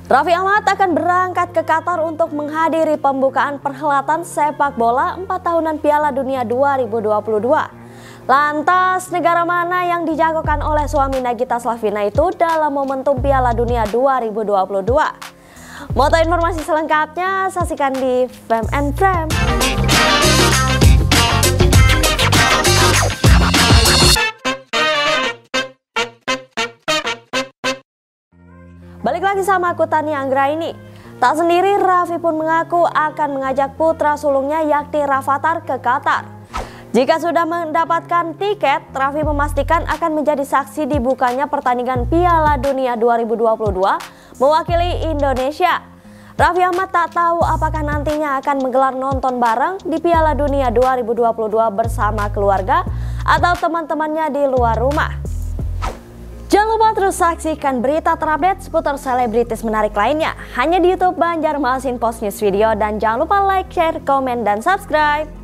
Raffi Ahmad akan berangkat ke Qatar untuk menghadiri pembukaan perhelatan sepak bola 4 tahunan Piala Dunia 2022. Lantas, negara mana yang dijagokan oleh suami Nagita Slavina itu dalam momentum Piala Dunia 2022? Mau tahu informasi selengkapnya? Saksikan di Fame and Frame. Balik lagi sama aku Tania Anggraini. Tak sendiri, Raffi pun mengaku akan mengajak putra sulungnya yakni Rafathar ke Qatar. Jika sudah mendapatkan tiket, Raffi memastikan akan menjadi saksi dibukanya pertandingan Piala Dunia 2022 mewakili Indonesia. Raffi Ahmad tak tahu apakah nantinya akan menggelar nonton bareng di Piala Dunia 2022 bersama keluarga atau teman-temannya di luar rumah. Jangan lupa terus saksikan berita terupdate seputar selebritis menarik lainnya hanya di YouTube Banjarmasin Post News Video, dan jangan lupa like, share, komen, dan subscribe.